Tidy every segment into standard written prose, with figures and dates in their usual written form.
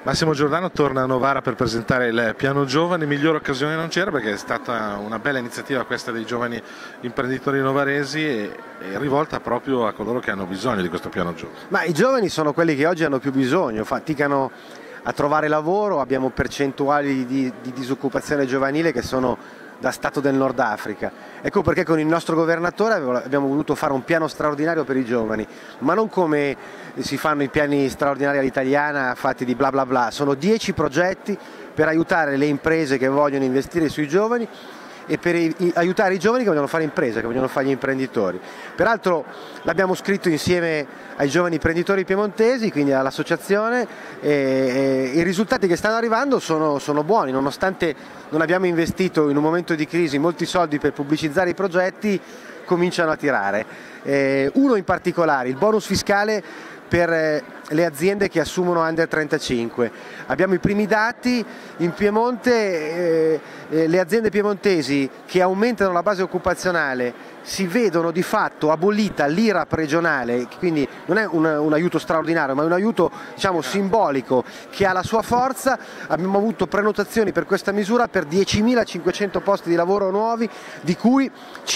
Massimo Giordano torna a Novara per presentare il piano giovani, migliore occasione non c'era perché è stata una bella iniziativa questa dei giovani imprenditori novaresi e rivolta proprio a coloro che hanno bisogno di questo piano giovani. Ma i giovani sono quelli che oggi hanno più bisogno, faticano a trovare lavoro, abbiamo percentuali di disoccupazione giovanile che sono da Stato del Nord Africa. Ecco perché con il nostro governatore abbiamo voluto fare un piano straordinario per i giovani, ma non come si fanno i piani straordinari all'italiana fatti di bla bla bla, sono 10 progetti per aiutare le imprese che vogliono investire sui giovani e per aiutare i giovani che vogliono fare impresa, che vogliono fare gli imprenditori. Peraltro l'abbiamo scritto insieme ai giovani imprenditori piemontesi, quindi all'associazione, e i risultati che stanno arrivando sono buoni, nonostante non abbiamo investito in un momento di crisi molti soldi per pubblicizzare i progetti, cominciano a tirare. Uno in particolare, il bonus fiscale per le aziende che assumono under 35. Abbiamo i primi dati in Piemonte, le aziende piemontesi che aumentano la base occupazionale si vedono di fatto abolita l'IRAP regionale, quindi non è un aiuto straordinario ma è un aiuto, diciamo, simbolico che ha la sua forza. Abbiamo avuto prenotazioni per questa misura per 10.500 posti di lavoro nuovi, di cui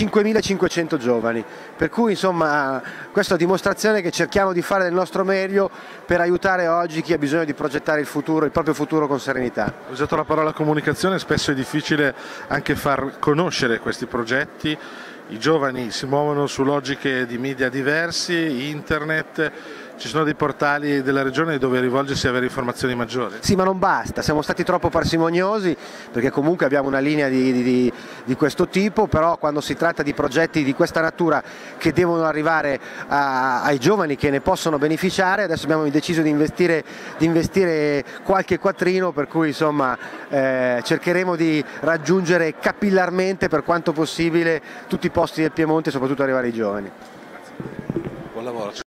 5.500 giovani, per cui insomma questa è una dimostrazione che cerchiamo di fare del nostro meglio per aiutare oggi chi ha bisogno di progettare il proprio futuro con serenità. Ho usato la parola comunicazione, spesso è difficile anche far conoscere questi progetti. I giovani si muovono su logiche di media diversi, internet, ci sono dei portali della regione dove rivolgersi e avere informazioni maggiori? Sì, ma non basta, siamo stati troppo parsimoniosi perché comunque abbiamo una linea di questo tipo, però quando si tratta di progetti di questa natura che devono arrivare ai giovani che ne possono beneficiare, adesso abbiamo deciso di investire qualche quattrino, per cui insomma cercheremo di raggiungere capillarmente per quanto possibile tutti i posti del Piemonte e soprattutto arrivare ai giovani. Buon lavoro.